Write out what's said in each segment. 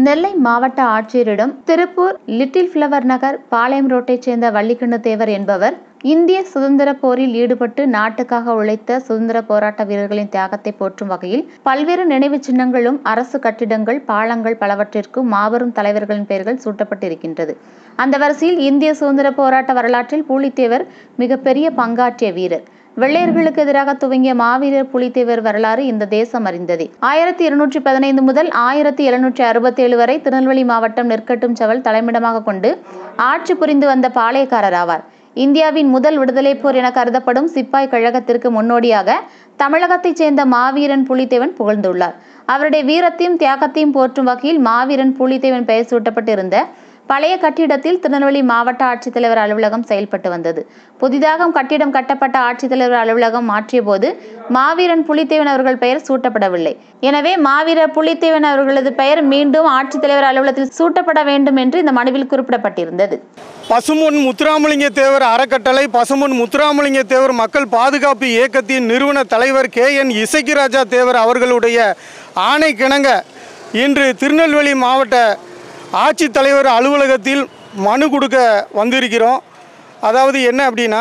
நெல்லை மாவட்ட ஆட்சியரிடம் Tiruppur little flower Nagar Palayam ரோட்டைச் சேர்ந்த வள்ளிக்கண்ணு தேவர் என்பவர் இந்திய சுதந்திர போரில் ஈடுபட்டு நாட்டுக்காக உழைத்த சுதந்திர போராட்ட வீரர்களின் தியாகத்தை போற்றும் வகையில் பல்வேறு நினைவு சின்னங்களும் அரசு கட்டிடங்கள் பாலங்கள் பலவற்றிற்கும் மாபெரும் தலைவர்களின் பெயர்கள் சூட்டப்பட்டிருக்கின்றது. அந்த வரிசையில் இந்திய சுதந்திர போராட்ட வரலாற்றில் பூலித்தேவர் மிகப்பெரிய பங்காற்றிய வீரர். வெள்ளையர்களுக்கு எதிராக துவங்கிய மாவீரர் புலித்தேவர் வரலாறு இந்த தேசம் அறிந்ததே. 1215 முதல் 1767 வரை திருநெல்வேலி மாவட்டம் நெற்கட்டும் செவல் தலைமையிடமாக கொண்டு ஆட்சி புரிந்து வந்த பாளையக்காரர் ஆவார். இந்தியாவின் முதல் விடுதலை போர் என கருதப்படும் சிப்பாய் கழகத்திற்கு முன்னோடியாக தமிழகத்தைச் சேர்ந்த மாவீரன் புலித்தேவன் புகழ்ந்துள்ளார். அவருடைய வீரத்தையும் தியாகத்தையும் போற்றும் வகையில் மாவீரன் புலித்தேவன் பெயர் சூட்டப்பட்டிருந்த பழைய கட்டிடத்தில் திருநெல்வேலி மாவட்ட ஆட்சித்தலைவர் அலுவலகம் செயல்பட்டு வந்தது. புதிதாக கட்டிடம் கட்டப்பட்ட ஆட்சித்தலைவர் அலுவலகம் மாற்றிய போது மாவீரன் புலித்தேவன் அவர்கள் பெயர் சூட்டப்படவில்லை. எனவே மாவீரர் புலித்தேவன் அவர்களது பெயர் மீண்டும் ஆட்சித்தலைவர் அலுவலகத்தில் சூட்டப்பட வேண்டும் என்று இந்த மனுவில் குறிப்பிடப்பட்டிருந்தது. பசும்பொன் முத்துராமலிங்க தேவர் அறக்கட்டளை பசும்பொன் முத்துராமலிங்க தேவர் மக்கள் பாதுகாப்பு இயக்கத்தின் நிறுவன தலைவர் KN இசக்கிராஜா தேவர் அவர்களுடைய ஆணைக்கிணங்க இன்று திருநெல்வேலி மாவட்ட ஆட்சித்தலைவர் அலுவலகத்தில் மனு கொடுக்க வந்திருக்கிறோம். அதாவது என்ன அப்படின்னா,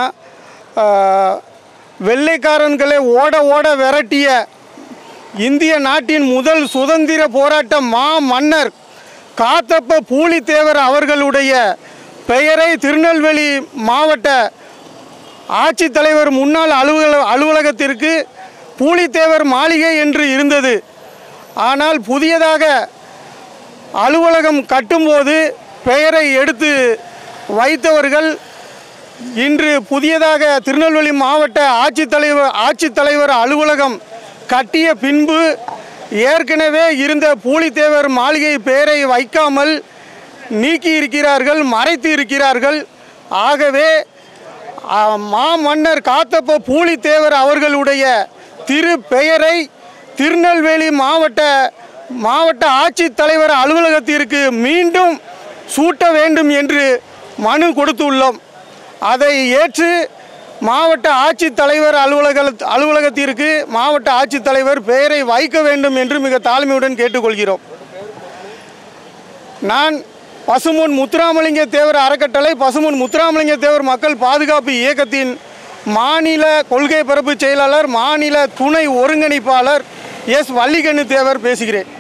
வெள்ளைக்காரன்களை ஓட விரட்டிய இந்திய நாட்டின் முதல் சுதந்திர போராட்ட மன்னர் காத்தப்ப பூலித்தேவர் அவர்களுடைய பெயரை திருநெல்வேலி மாவட்ட ஆட்சித்தலைவர் முன்னாள் அலுவலகத்திற்கு பூலித்தேவர் மாளிகை என்று இருந்தது. ஆனால் புதியதாக அலுவலகம் கட்டும்போது பெயரை எடுத்து வைத்தவர்கள் இன்று புதியதாக திருநெல்வேலி மாவட்ட ஆட்சித்தலைவர் அலுவலகம் கட்டிய பின்பு ஏற்கனவே இருந்த பூலித்தேவர் மாளிகை பெயரை வைக்காமல் நீக்கி இருக்கிறார்கள், மறைத்து இருக்கிறார்கள். ஆகவே மாமன்னர் காத்தப்ப பூலித்தேவர் அவர்களுடைய திரு பெயரை திருநெல்வேலி மாவட்ட ஆட்சித்தலைவர் அலுவலகத்திற்கு மீண்டும் சூட்ட வேண்டும் என்று மனு கொடுத்துள்ளோம். அதை ஏற்று மாவட்ட ஆட்சித்தலைவர் அலுவலகத்திற்கு மாவட்ட ஆட்சித்தலைவர் பெயரை வைக்க வேண்டும் என்று மிக தாழ்மையுடன் கேட்டுக்கொள்கிறோம். நான் பசும்பொன் முத்துராமலிங்க தேவர் அறக்கட்டளை பசும்பொன் முத்துராமலிங்க தேவர் மக்கள் பாதுகாப்பு இயக்கத்தின் மாநில கொள்கை பரப்பு செயலாளர் மாநில துணை ஒருங்கிணைப்பாளர் வள்ளிக்கண்ணு தேவர் பேசுகிறேன்.